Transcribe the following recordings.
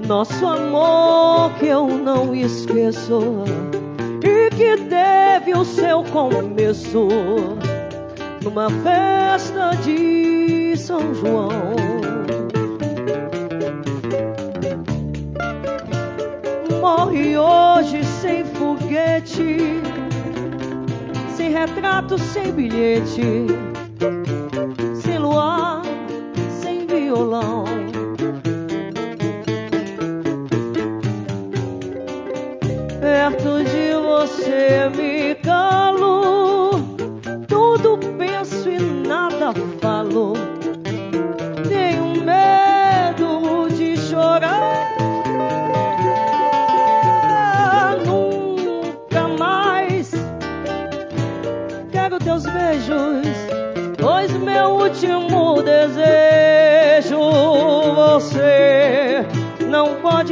Nosso amor que eu não esqueço e que teve o seu começo numa festa de São João. Morre hoje sem foguete, sem retrato, sem bilhete, sem luar, sem violão. Perto de você me calo, tudo penso e nada falo. Tenho medo de chorar, nunca mais quero teus beijos, pois meu último desejo você não pode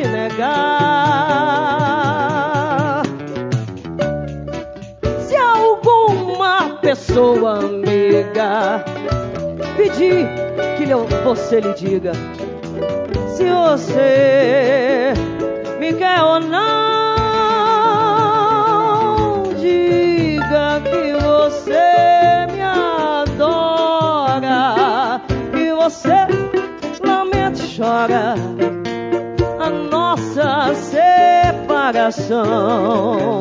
negar. Se alguma pessoa amiga pedir que você lhe diga se você me quer ou não, diga que você me adora, que você lamenta e chora a nossa separação.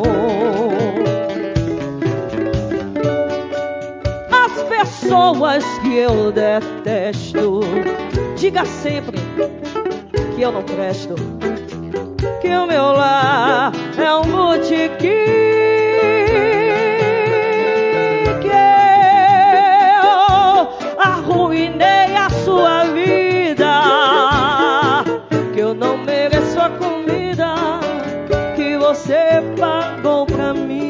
As pessoas que eu detesto, diga sempre que eu não presto, que o meu lar é um botequim, que eu arruinei a sua vida, que eu não mereço a comida que você pagou pra mim.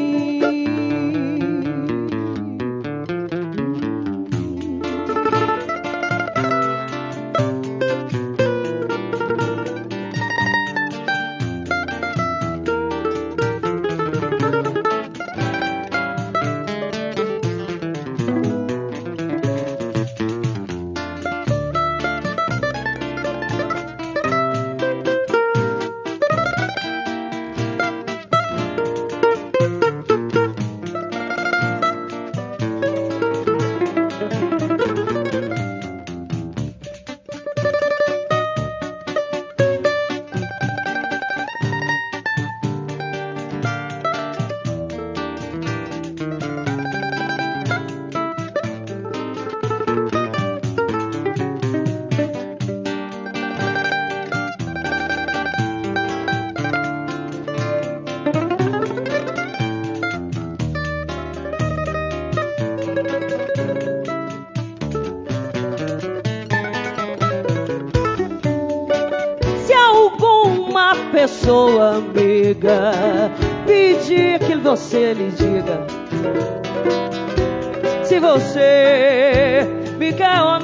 Pessoa amiga pedir que você lhe diga se você me quer ou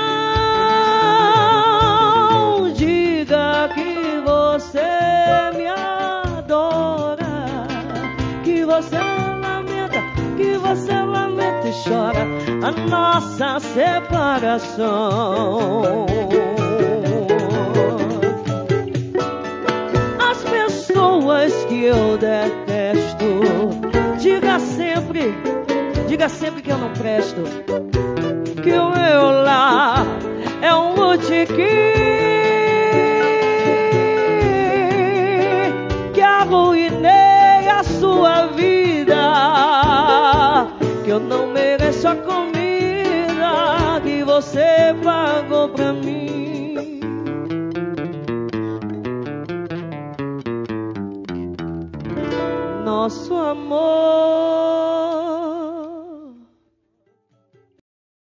não, diga que você me adora, que você lamenta e chora a nossa separação. Que eu detesto, diga sempre que eu não presto, que o meu lar é um botequim, que arruinei a sua vida, que eu não mereço a comida que você pagou pra mim. Nosso amor